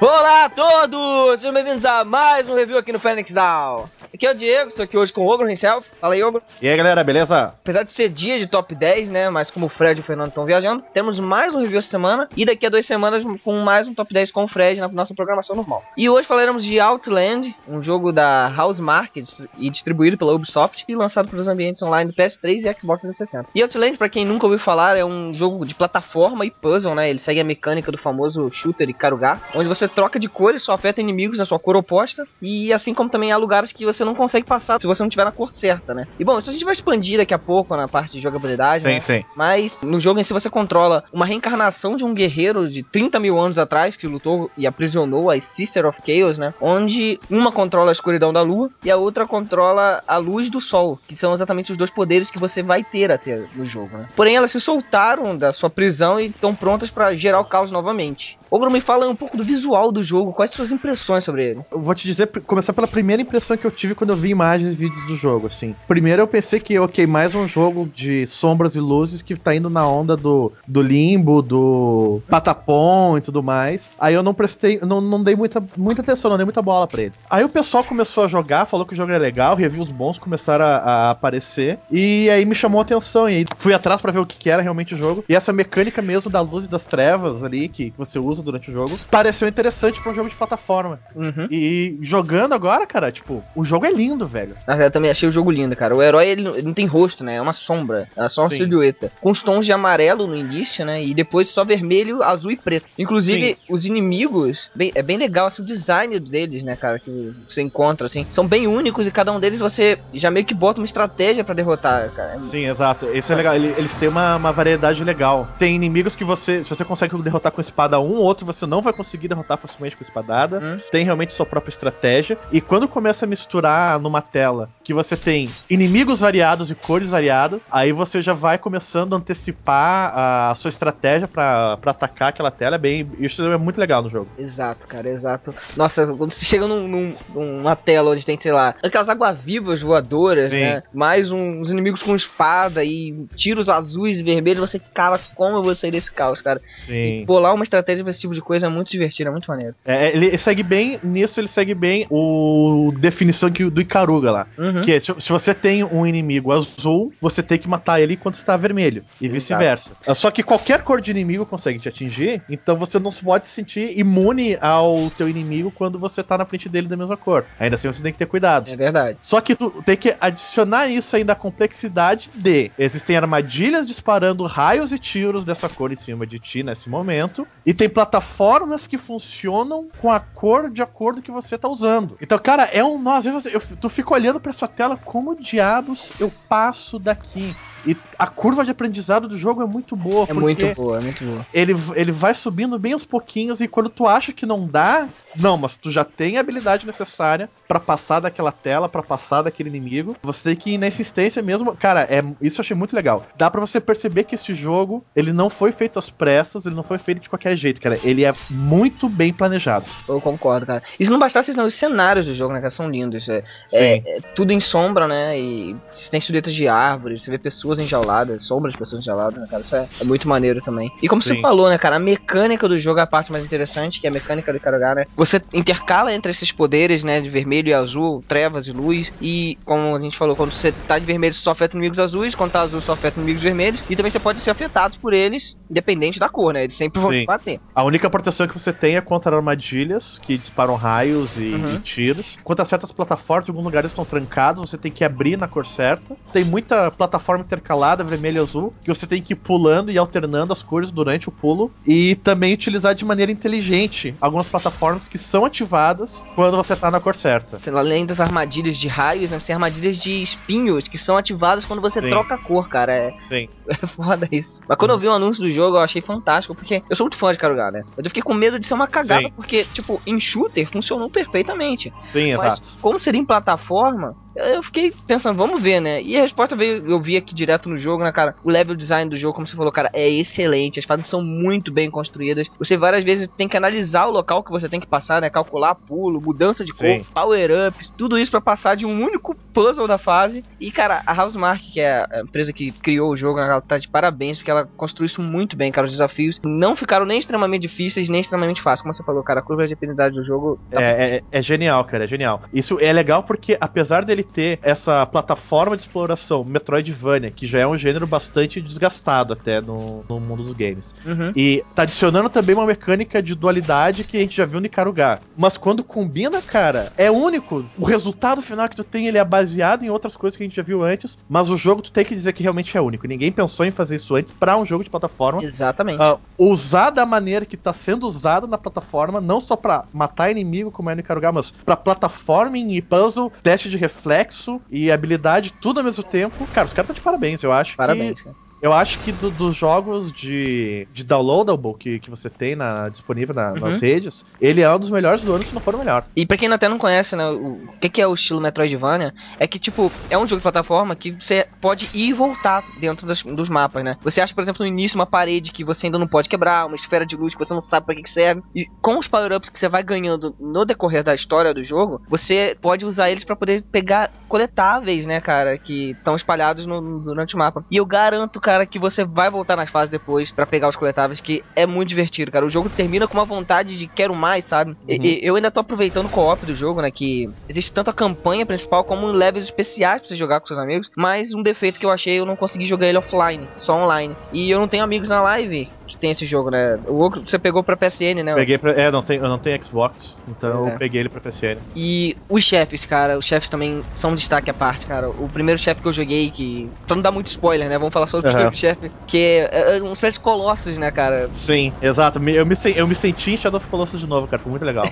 Olá a todos! Sejam bem-vindos a mais um review aqui no Phoenix Down. Aqui é o Diego, estou aqui hoje com o Ogro himself. Fala aí, Ogro. E aí, galera, beleza? Apesar de ser dia de top 10, né, mas como o Fred e o Fernando estão viajando, temos mais um review essa semana e daqui a 2 semanas com mais um top 10 com o Fred na nossa programação normal. E hoje falaremos de Outland, um jogo da House Market e distribuído pela Ubisoft e lançado para os ambientes online do PS3 e Xbox 360. E Outland, para quem nunca ouviu falar, é um jogo de plataforma e puzzle, né? Ele segue a mecânica do famoso shooter Ikaruga, onde você troca de cores, só afeta inimigos da sua cor oposta, e assim como também há lugares que você não consegue passar se você não tiver na cor certa, né? E bom, isso a gente vai expandir daqui a pouco na parte de jogabilidade, né? Sim. Mas no jogo em si você controla uma reencarnação de um guerreiro de 30 mil anos atrás que lutou e aprisionou as Sister of Chaos, né? Onde uma controla a escuridão da lua e a outra controla a luz do sol, que são exatamente os dois poderes que você vai ter até no jogo, né? Porém, elas se soltaram da sua prisão e estão prontas para gerar o caos novamente. Ogro, me fala um pouco do visual do jogo, quais suas impressões sobre ele? Eu vou te dizer, começar pela primeira impressão que eu tive quando eu vi imagens e vídeos do jogo, assim. Primeiro eu pensei que, ok, mais um jogo de sombras e luzes que tá indo na onda do Limbo, do Patapon e tudo mais. Aí eu não prestei, não dei muita atenção, não dei muita bola pra ele. Aí o pessoal começou a jogar, falou que o jogo é legal, reviews bons começaram a aparecer, e aí me chamou a atenção, e aí fui atrás pra ver o que era realmente o jogo, e essa mecânica mesmo da luz e das trevas ali, que você usa durante o jogo, pareceu interessante pra um jogo de plataforma. Uhum. E jogando agora, cara, tipo, o jogo é lindo, velho. Eu também achei o jogo lindo, cara. O herói, ele não tem rosto, né? É uma sombra. É só uma silhueta. Com os tons de amarelo no início, né? E depois só vermelho, azul e preto. Inclusive, os inimigos, é bem legal, assim, o design deles, né, cara? Que você encontra, assim. São bem únicos e cada um deles você já meio que bota uma estratégia pra derrotar, cara. Sim, exato. Isso é legal. Eles têm uma variedade legal. Tem inimigos que se você consegue derrotar com espada 1, outro você não vai conseguir derrotar facilmente com espadada. Tem realmente sua própria estratégia. E quando começa a misturar numa tela que você tem inimigos variados e cores variadas, aí você já vai começando a antecipar a sua estratégia pra atacar aquela tela. Isso é muito legal no jogo. Exato, cara, exato. Nossa, quando você chega numa tela onde tem, sei lá, aquelas água-vivas voadoras, né? Mais uns inimigos com espada e tiros azuis e vermelhos, você, cara, como eu vou sair desse caos, cara? Sim. E bolar uma estratégia pra esse tipo de coisa é muito divertido, é muito maneiro. Ele segue bem, nisso ele segue bem o definição do Ikaruga lá. Que é, se você tem um inimigo azul, você tem que matar ele enquanto está vermelho. E vice-versa. Só que qualquer cor de inimigo consegue te atingir, então você não pode se sentir imune ao teu inimigo quando você tá na frente dele da mesma cor. Ainda assim você tem que ter cuidado. É verdade. Só que tu tem que adicionar isso ainda a complexidade de existem armadilhas disparando raios e tiros dessa cor em cima de ti nesse momento, e tem plataformas que funcionam com a cor de acordo que você tá usando. Então, cara, às vezes tu fica olhando pra sua tela, como diabos eu passo daqui? E a curva de aprendizado do jogo é muito boa. É muito boa, é muito boa. Ele vai subindo bem aos pouquinhos, e quando tu acha que não dá, mas tu já tem a habilidade necessária pra passar daquela tela, pra passar daquele inimigo. Você tem que ir na insistência mesmo. Cara, isso eu achei muito legal. Dá pra você perceber que esse jogo, ele não foi feito às pressas, ele não foi feito de qualquer jeito, cara. Ele é muito bem planejado. Eu concordo, cara. Isso não bastasse, não. Os cenários do jogo, né, cara, são lindos. É tudo em sombra, né, e você tem silhuetas de árvores, você vê pessoas enjauladas, sombras de pessoas enjauladas, né, cara? Isso é muito maneiro também. E como você falou, né, cara, a mecânica do jogo é a parte mais interessante, que é a mecânica do Ikaruga, né? Você intercala entre esses poderes, né, de vermelho e azul, trevas e luz, e como a gente falou, quando você tá de vermelho você só afeta inimigos azuis, quando tá azul só afeta inimigos vermelhos, e também você pode ser afetado por eles, independente da cor, né? Eles sempre vão te bater. A única proteção que você tem é contra armadilhas, que disparam raios e tiros. Quanto a certas plataformas, em alguns lugares estão trancados, você tem que abrir na cor certa. Tem muita plataforma intercalada, vermelho e azul, que você tem que ir pulando e alternando as cores durante o pulo, e também utilizar de maneira inteligente algumas plataformas que são ativadas quando você tá na cor certa. Além das armadilhas de raios, né, tem armadilhas de espinhos que são ativadas quando você troca a cor, cara. É foda isso. Mas quando eu vi o anúncio do jogo, eu achei fantástico, porque eu sou muito fã de Ikaruga, né? Eu fiquei com medo de ser uma cagada, porque, tipo, em shooter funcionou perfeitamente. Sim, mas, exato. como seria em plataforma, eu fiquei pensando, vamos ver, né? E a resposta veio, eu vi aqui direto no jogo, né, cara? O level design do jogo, como você falou, cara, é excelente. As fases são muito bem construídas. Você várias vezes tem que analisar o local que você tem que passar, né? Calcular pulo, mudança de cor, power-ups, tudo isso pra passar de um único puzzle da fase. E, cara, a Housemarque, que é a empresa que criou o jogo, ela tá de parabéns, porque ela construiu isso muito bem, cara. Os desafios não ficaram nem extremamente difíceis, nem extremamente fáceis. Como você falou, cara, a curva de aprendizagem do jogo... É genial, cara, é genial. Isso é legal porque, apesar dele ter essa plataforma de exploração Metroidvania, que já é um gênero bastante desgastado até no mundo dos games, e tá adicionando também uma mecânica de dualidade que a gente já viu no Ikaruga. Mas quando combina, cara, é único. O resultado final que tu tem, ele é baseado em outras coisas que a gente já viu antes, mas o jogo tu tem que dizer que realmente é único. Ninguém pensou em fazer isso antes pra um jogo de plataforma. Exatamente. Usar da maneira que tá sendo usado na plataforma, não só pra matar inimigo, como é no Ikaruga, mas pra platforming e puzzle, teste de reflexo e habilidade, tudo ao mesmo tempo. Cara, os caras estão de parabéns, eu acho. Parabéns, cara. Eu acho que dos jogos de downloadable que você tem disponível nas redes, ele é um dos melhores do ano, se não for o melhor. E pra quem até não conhece, né, o que é o estilo Metroidvania, é que, tipo, é um jogo de plataforma que você pode ir e voltar dentro dos mapas, né? Você acha, por exemplo, no início uma parede que você ainda não pode quebrar, uma esfera de luz que você não sabe pra que serve, e com os power-ups que você vai ganhando no decorrer da história do jogo, você pode usar eles pra poder pegar coletáveis, né, cara, que estão espalhados durante o mapa. E eu garanto, cara, que você vai voltar nas fases depois pra pegar os coletáveis, que é muito divertido, cara. O jogo termina com uma vontade de quero mais, sabe? Eu ainda tô aproveitando o co-op do jogo, né, que existe tanto a campanha principal como levels especiais pra você jogar com seus amigos, mas um defeito que eu achei, eu não consegui jogar ele offline, só online. E eu não tenho amigos na live que tem esse jogo, né? O outro você pegou pra PSN, né? Eu não tenho Xbox, então eu peguei ele pra PSN. E os chefes, cara, os chefes também são um destaque à parte, cara. O primeiro chefe que eu joguei, que... pra não dar muito spoiler, né? Vamos falar sobre o primeiro chefe, que é um Flash Colossus, né, cara? Sim, exato. Eu me senti em Shadow of Colossus de novo, cara. Foi muito legal.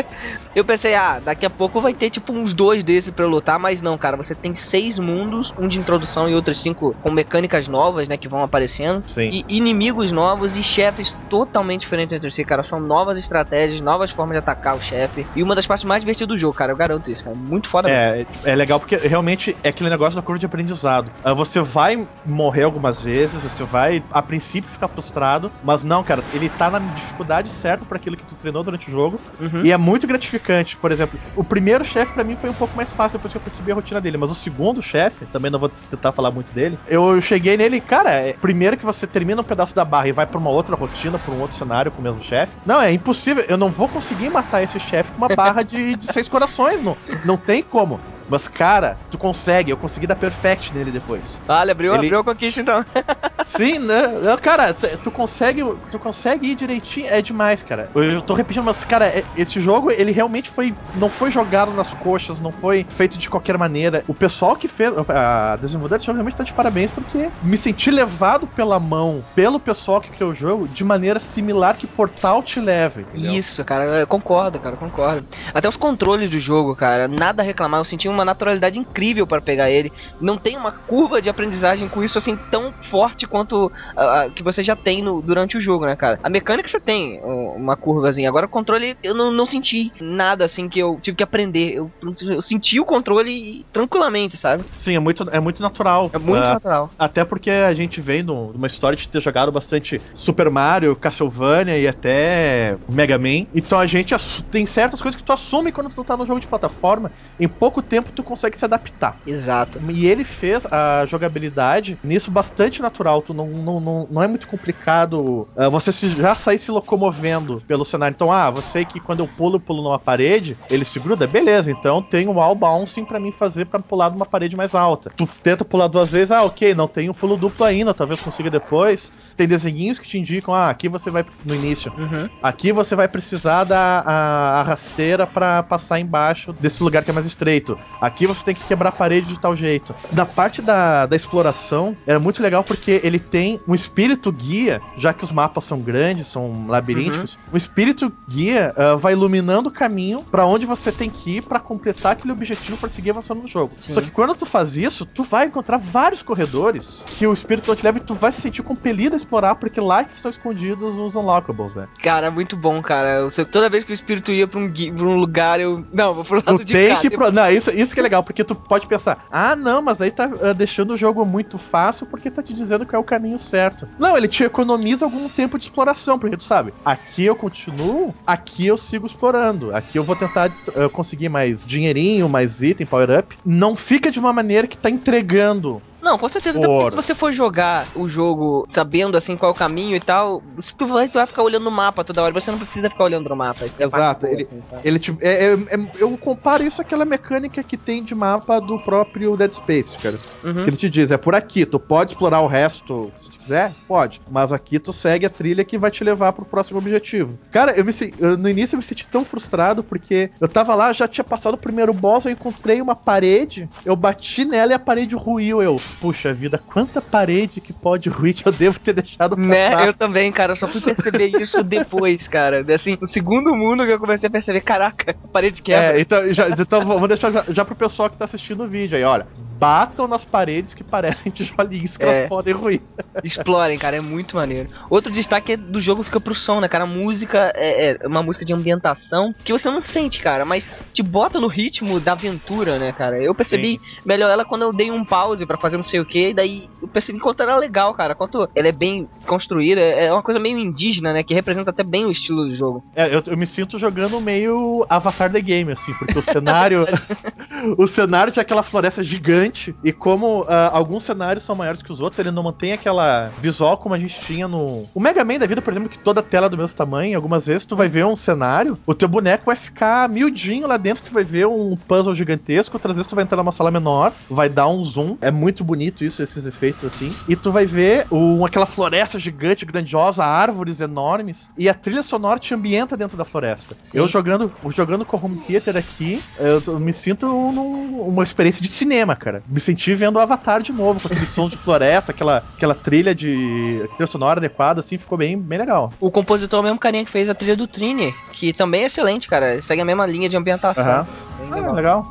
Eu pensei, daqui a pouco vai ter tipo uns 2 desses pra eu lutar, mas não, cara. Você tem 6 mundos, um de introdução e outros 5 com mecânicas novas, né, que vão aparecendo. Sim. E inimigos novos e chefes totalmente diferentes entre si, cara. São novas estratégias, novas formas de atacar o chefe. E uma das partes mais divertidas do jogo, cara. Eu garanto isso, cara. Muito foda mesmo. É legal porque realmente é aquele negócio da curva de aprendizado. Você vai morrer algumas vezes, você vai, a princípio, ficar frustrado, mas não, cara, ele tá na dificuldade certa pra aquilo que tu treinou durante o jogo. E é muito gratificante. Por exemplo, o primeiro chefe pra mim foi um pouco mais fácil depois que eu percebi a rotina dele, mas o segundo chefe, também não vou tentar falar muito dele, eu cheguei nele, cara, primeiro que você termina um pedaço da barra e vai pra uma outra rotina, pra um outro cenário com o mesmo chefe. Não, é impossível, eu não vou conseguir matar esse chefe com uma barra de 6 corações, não tem como. Mas, cara, tu consegue. Eu consegui dar perfect nele depois. Olha, abriu a conquista, então. Sim, né? Cara, tu consegue ir direitinho. É demais, cara. Eu tô repetindo, mas, cara, esse jogo, ele realmente não foi jogado nas coxas, não foi feito de qualquer maneira. O pessoal que fez, a desenvolvedora desse jogo realmente tá de parabéns, porque me senti levado pela mão pelo pessoal que criou o jogo de maneira similar que Portal te leva, entendeu? Isso, cara, eu concordo, Até os controles do jogo, cara, nada a reclamar. Eu senti uma naturalidade incrível para pegar ele. Não tem uma curva de aprendizagem com isso assim tão forte quanto que você já tem durante o jogo, né, cara? A mecânica você tem uma curvazinha. Agora o controle eu não senti nada assim que eu tive que aprender. Eu senti o controle tranquilamente, sabe? Sim, é muito natural. É muito natural. Até porque a gente vem de uma história de ter jogado bastante Super Mario, Castlevania e até Mega Man. Então a gente tem certas coisas que tu assume quando tu tá no jogo de plataforma. Em pouco tempo tu consegue se adaptar. Exato. E ele fez a jogabilidade nisso bastante natural. Tu não é muito complicado você já sair se locomovendo pelo cenário. Então, você que quando eu pulo numa parede, ele se gruda, beleza. Então tem um wall bouncing pra mim fazer pra pular numa parede mais alta. Tu tenta pular 2 vezes, ok, não tem um pulo duplo ainda, talvez consiga depois. Tem desenhinhos que te indicam, aqui você vai no início. Aqui você vai precisar da rasteira pra passar embaixo desse lugar que é mais estreito. Aqui você tem que quebrar a parede de tal jeito. Da parte da exploração, era muito legal porque ele tem um espírito guia, já que os mapas são grandes, são labirínticos. O espírito guia vai iluminando o caminho pra onde você tem que ir pra completar aquele objetivo pra seguir avançando no jogo. Sim. Só que quando tu faz isso, tu vai encontrar vários corredores que o espírito não te leva e tu vai se sentir compelido a explorar, porque lá que estão escondidos os unlockables, né? Cara, é muito bom, cara. Toda vez que o espírito ia pra um lugar, eu... Não, vou pro lado de cá. Não, isso que é legal, porque tu pode pensar, ah, não, mas aí tá deixando o jogo muito fácil porque tá te dizendo que é o caminho certo. Não, ele te economiza algum tempo de exploração, porque tu sabe, aqui eu continuo, aqui eu sigo explorando, aqui eu vou tentar conseguir mais dinheirinho, mais item, power-up. Não fica de uma maneira que tá entregando. Não, com certeza, até porque se você for jogar o jogo sabendo assim qual é o caminho e tal, se tu vai ficar olhando no mapa toda hora, você não precisa ficar olhando no mapa. Exato, eu comparo isso àquela mecânica que tem de mapa do próprio Dead Space, cara. Que ele te diz, é por aqui, tu pode explorar o resto se tu quiser? Pode, mas aqui tu segue a trilha que vai te levar pro próximo objetivo. Cara, no início eu me senti tão frustrado porque eu tava lá, já tinha passado o primeiro boss, eu encontrei uma parede, eu bati nela e a parede ruiu, puxa vida, quanta parede que pode ruir que eu devo ter deixado pra trás. Eu também, cara, eu só fui perceber isso depois, cara. Assim, no segundo mundo que eu comecei a perceber, caraca, a parede quebra. Então vou deixar já pro pessoal que tá assistindo o vídeo aí, olha. Batam nas paredes que parecem tijolinhos que elas podem ruir. Explorem, cara, é muito maneiro. Outro destaque do jogo fica pro som, né, cara? A música é uma música de ambientação que você não sente, cara, mas te bota no ritmo da aventura, né, cara? Eu percebi melhor ela quando eu dei um pause pra fazer não sei o que, e daí eu percebi quanto era legal, cara. Quanto ela é bem construída, é uma coisa meio indígena, né, que representa até bem o estilo do jogo. Eu me sinto jogando meio Avatar The Game, assim, porque o cenário o cenário tinha aquela floresta gigante. E como alguns cenários são maiores que os outros, ele não mantém aquela visual como a gente tinha no... O Mega Man da vida, por exemplo, que toda a tela é do mesmo tamanho. Algumas vezes tu vai ver um cenário, o teu boneco vai ficar miudinho lá dentro, tu vai ver um puzzle gigantesco, outras vezes tu vai entrar numa sala menor, vai dar um zoom. É muito bonito isso, esses efeitos assim. E tu vai ver aquela floresta gigante, grandiosa, árvores enormes, e a trilha sonora te ambienta dentro da floresta. Sim. Eu jogando com o Home Theater aqui, eu me sinto numa experiência de cinema, cara. Me senti vendo o Avatar de novo, com aquele som de floresta, aquela trilha sonora adequada, assim, ficou bem legal. O compositor é o mesmo carinha que fez a trilha do Trini, que também é excelente, cara. Segue a mesma linha de ambientação. Legal.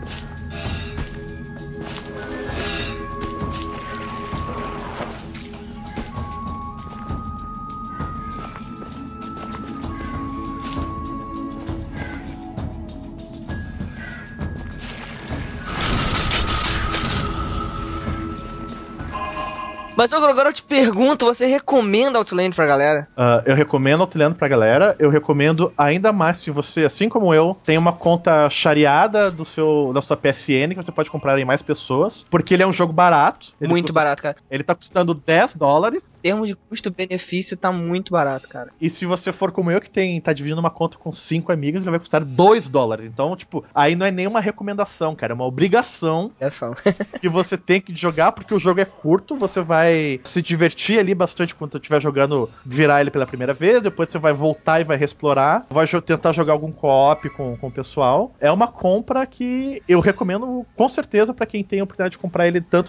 Mas agora eu te pergunto, você recomenda Outland pra galera? Eu recomendo Outland pra galera. Eu recomendo ainda mais se você, assim como eu, tem uma conta shareada da sua PSN, que você pode comprar em mais pessoas, porque ele é um jogo barato. Muito barato, cara. Ele tá custando $10. Em termos de custo-benefício, tá muito barato, cara. E se você for como eu, que tá dividindo uma conta com 5 amigos, ele vai custar $2. Então, tipo, aí não é nenhuma recomendação, cara. É uma obrigação que você tem que jogar, porque o jogo é curto, você vai se divertir ali bastante quando tu estiver jogando, virar ele pela primeira vez, depois você vai voltar e vai reexplorar, vai tentar jogar algum co-op com o pessoal. É uma compra que eu recomendo com certeza pra quem tem a oportunidade de comprar ele tanto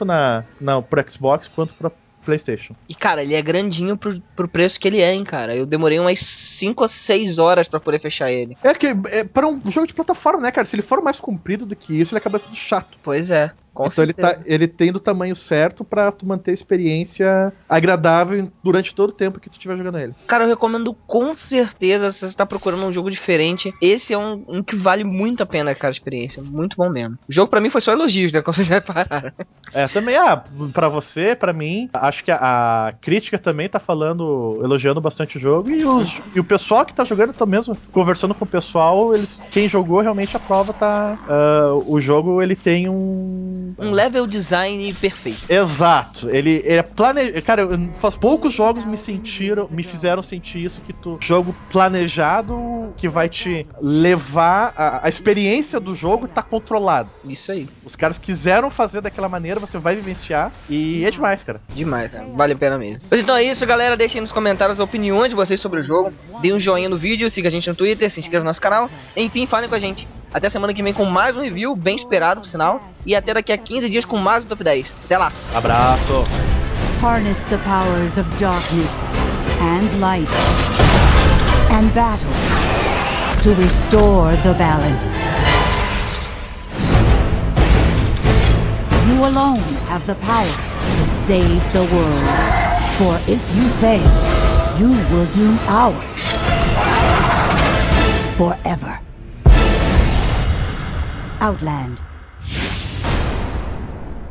pro Xbox quanto pra PlayStation. E cara, ele é grandinho pro preço que ele é, hein, cara. Eu demorei umas 5 a 6 horas pra poder fechar ele. Para um jogo de plataforma, né, cara? Se ele for mais comprido do que isso, ele acaba sendo chato. Pois é. Então ele tem do tamanho certo pra tu manter a experiência agradável durante todo o tempo que tu estiver jogando ele. Cara, eu recomendo com certeza, se você tá procurando um jogo diferente, esse é um que vale muito a pena, cara, a experiência. Muito bom mesmo. O jogo pra mim foi só elogios, né, como vocês já repararam. Também, pra você, pra mim, acho que a crítica também tá elogiando bastante o jogo, e o pessoal que tá jogando, tá mesmo conversando com o pessoal, quem jogou realmente a prova tá... o jogo, ele tem um level design perfeito. Exato. Ele é planejado. Cara, faz poucos jogos me fizeram sentir isso, que jogo planejado que vai te levar a experiência do jogo tá controlada. Isso aí. Os caras quiseram fazer daquela maneira, você vai vivenciar e é demais, cara. Demais, cara. Vale a pena mesmo. Mas então é isso, galera. Deixem nos comentários as opiniões de vocês sobre o jogo. Deem um joinha no vídeo, siga a gente no Twitter, se inscreva no nosso canal. Enfim, falem com a gente. Até semana que vem com mais um review, bem esperado, por sinal. E até daqui a 15 dias com mais um Top 10. Até lá. Abraço. Harness the powers of darkness and light and battle to restore the balance. You alone have the power to save the world. For if you fail, you will doom ours forever. Outland.